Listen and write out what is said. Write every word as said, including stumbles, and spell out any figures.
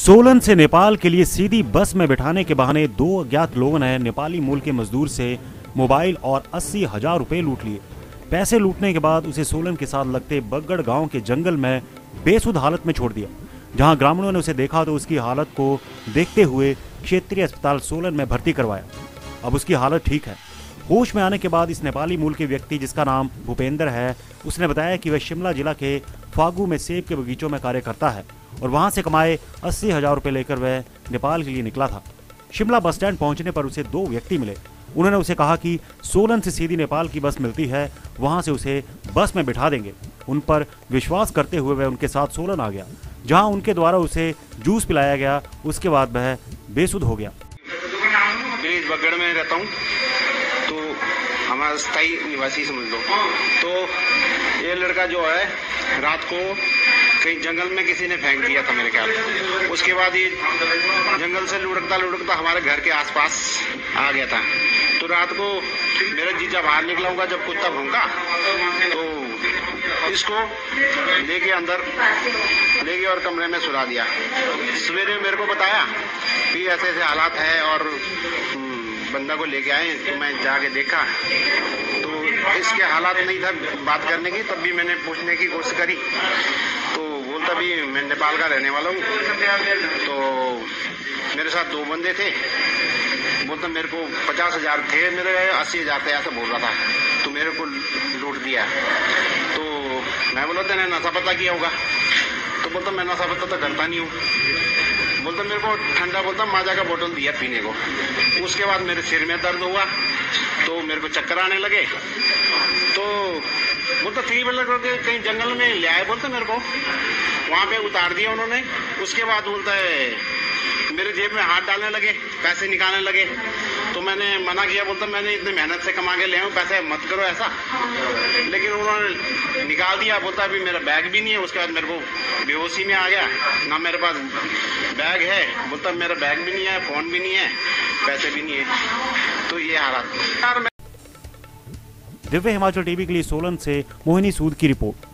सोलन से नेपाल के लिए सीधी बस में बिठाने के बहाने दो अज्ञात लोगों ने नेपाली मूल के मजदूर से मोबाइल और अस्सी हजार रुपए लूट लिए। पैसे लूटने के बाद उसे सोलन के साथ लगते बगड़ गांव के जंगल में बेसुध हालत में छोड़ दिया। जहां ग्रामीणों ने उसे देखा तो उसकी हालत को देखते हुए क्षेत्रीय अस्पताल सोलन में भर्ती करवाया। अब उसकी हालत ठीक है। होश में आने के बाद इस नेपाली मूल के व्यक्ति, जिसका नाम भूपेंद्र है, उसने बताया कि वह शिमला जिला के फागू में सेब के बगीचों में कार्य करता है और वहां से कमाए अस्सी हजार रुपए लेकर वह नेपाल के लिए निकला था। शिमला बस स्टैंड पहुंचने पर उसे दो व्यक्ति मिले। उन्होंने उसे कहा कि सोलन से सीधी नेपाल की बस मिलती है, वहां से उसे बस में बिठा देंगे। उन पर विश्वास करते हुए वह उनके साथ सोलन आ गया, जहां उनके द्वारा उसे जूस पिलाया गया। उसके बाद वह बेसुध हो गया। बगड़ में रहता हूँ, तो हमारा स्थायी निवासी समझ लो। तो ये लड़का जो है रात को कहीं जंगल में किसी ने फेंक दिया था मेरे ख्याल। उसके बाद ये जंगल से लुढ़कता लुढ़कता हमारे घर के आसपास आ गया था। तो रात को मेरा जीजा बाहर निकला होगा, जब कुत्ता भौंका तो इसको लेके अंदर लेके और कमरे में सुला दिया। सवेरे मेरे को बताया कि ऐसे ऐसे हालात है और बंदा को लेके आए। तो मैं जाके देखा तो इसके हालात नहीं था बात करने की। तब भी मैंने पूछने की कोशिश करी तो बोलता भी मैं नेपाल का रहने वाला हूँ। तो मेरे साथ दो बंदे थे, बोलता मेरे को पचास हजार थे, मेरे अस्सी हजार थे, ऐसा बोल रहा था। तो मेरे को लूट दिया। तो मैं बोला तेने नशा पता किया होगा? तो बोलता मैं नशा पता तो करता नहीं हूँ। बोलता मेरे को ठंडा बोलता माजा का बोतल दिया पीने को। उसके बाद मेरे सिर में दर्द हुआ तो मेरे को चक्कर आने लगे। तो बोलता थ्री व्हीलर करके कहीं जंगल में ले आए, बोलते मेरे को वहां पे उतार दिया उन्होंने। उसके बाद बोलता है मेरे जेब में हाथ डालने लगे, पैसे निकालने लगे। तो मैंने मना किया, बोलता मैंने इतनी मेहनत से कमा के ले आऊं, पैसे मत करो ऐसा। लेकिन उन्होंने निकाल दिया। बोलता अभी मेरा बैग भी नहीं है। उसके बाद मेरे को बेहोशी में आ गया, ना मेरे पास बैग है। बोलता मेरा बैग भी नहीं है, फोन भी नहीं है, पैसे भी नहीं है। तो ये हालात। दिव्य हिमाचल टीवी के लिए सोलन से मोहिनी सूद की रिपोर्ट।